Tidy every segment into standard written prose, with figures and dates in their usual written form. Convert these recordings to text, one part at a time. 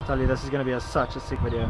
tell you this is going to be such a sick video.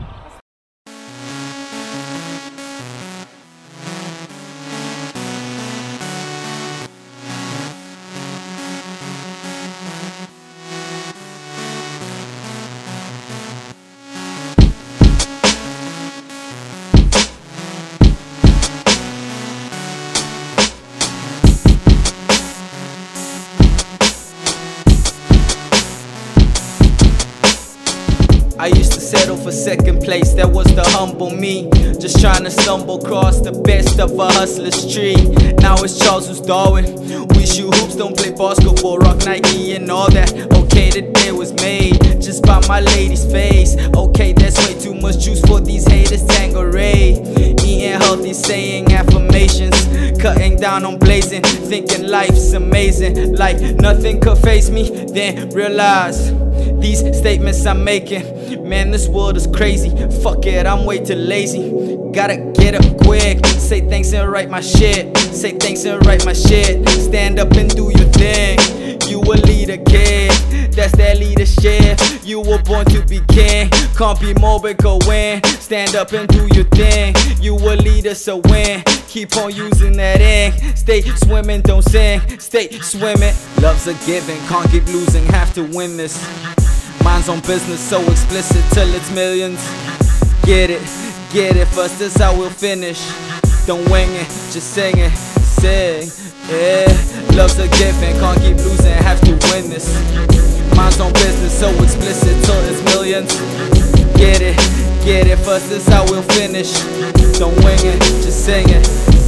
I used to settle for second place, that was the humble me. Just trying to stumble across the best of a hustler's tree. Now it's Charles who's Darwin. We shoot hoops, don't play basketball, rock Nike and all that. Okay, the day was made just by my lady's face. Okay, that's way too much juice for these haters, Tanqueray. Eating healthy, saying affirmations, cutting down on blazing, thinking life's amazing, like nothing could face me. Then realize these statements I'm making, man, this world is crazy. Fuck it, I'm way too lazy. Gotta get up quick, say thanks and write my shit. Say thanks and write my shit. Stand up and do your thing. You a leader, kid, that's that leadership. You were born to be king, can't be more but go in. Stand up and do your thing. You a leader, so win. Keep on using that ink. Stay swimming, don't sing. Stay swimming. Love's a given, can't keep losing, have to win this. Mind's on business, so explicit till it's millions. Get it, first is how we'll finish. Don't wing it, just sing it, sing. Yeah, love's a given, can't keep losing, have to win this. Mind's on business, so explicit till it's millions. Get it, first is how we'll finish. Don't wing it, just sing it,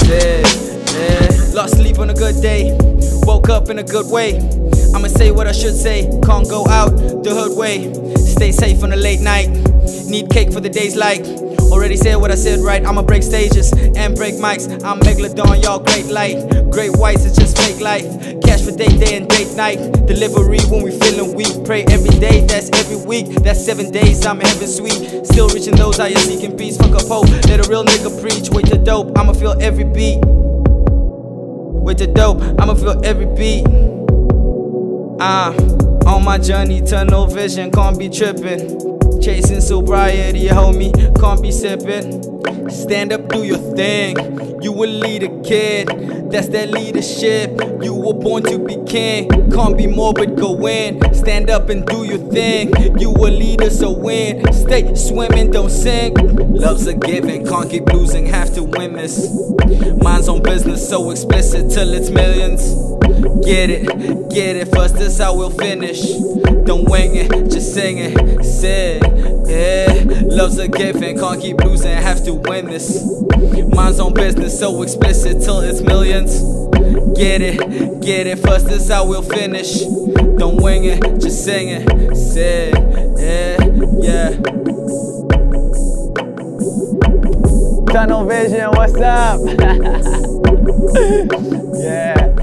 sing. Yeah. Lost sleep on a good day, woke up in a good way. I'ma say what I should say, can't go out the hood way. Stay safe on a late night, need cake for the days like. Already said what I said right, I'ma break stages and break mics. I'm Megalodon, y'all great light. Great whites, it's just fake life. Cash for day and date night. Delivery when we feeling weak. Pray every day, that's every week. That's 7 days, I'm in heaven sweet. Still reaching those out here seeking peace. Fuck up hope, let a real nigga preach. Wait to dope, I'ma feel every beat. Wait to dope, I'ma feel every beat. On my journey, tunnel vision, can't be tripping. Chasing sobriety, homie, can't be sipping. Stand up, do your thing. You a leader, kid, that's that leadership. You were born to be king, can't be more but go in. Stand up and do your thing. You a leader, so win. Stay swimming, don't sink. Love's a given, can't keep losing, have to win this. Mind's on business, so explicit till it's millions. Get it, first is how we'll finish. Don't wing it, just sing it, sing. Yeah, love's a given, can't keep losing, have to win this. Mind's on business, so explicit till it's millions. Get it, first is how we'll finish. Don't wing it, just sing it, sing. Yeah. Tunnel vision, what's up? Yeah.